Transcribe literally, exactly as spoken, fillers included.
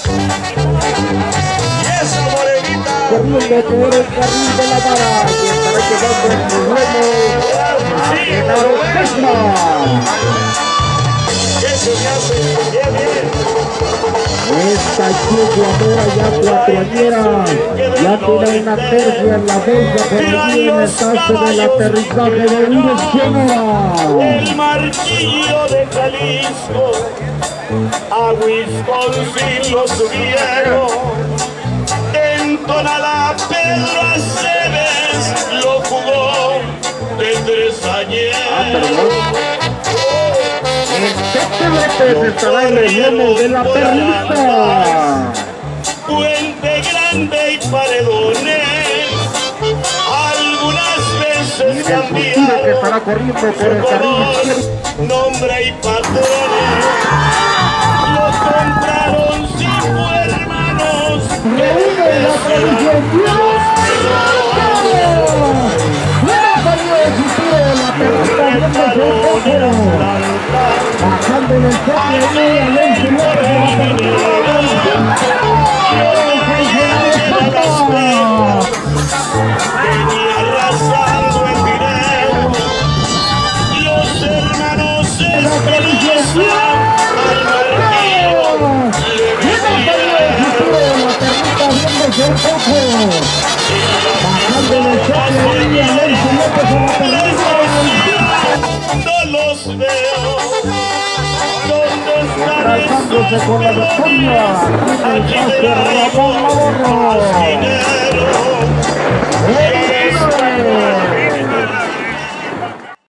Y esa morenita. Corriendo por el carril de la vara. Y estará quedando en el duelo. Genaro Pesma. Eso me hace bien, bien. Esta yegua ya cuatroañera ya tiene una tercia en la bolsa por aquí en el caso del aterrizaje de direccionera. El martillo de Jalisco a Wisconsin lo subieron. En Tonalá Pedro Aceves lo jugó de tres ayer. En López estará el relleno de la perlita. Puente Grande y Paredones, algunas veces cambiaron que estará corriendo por el carril izquierdo. Nombre y patrones, lo compraron cinco hermanos. Reúne la tradición. Bajando en el toque de Alonso venía arrasando el dinero. Los hermanos Espinosa al martillo bajando en el toque de Alonso no los veo. ¿Dónde están trazándose con la victoria Aquí el Ramón Navarro. dinero.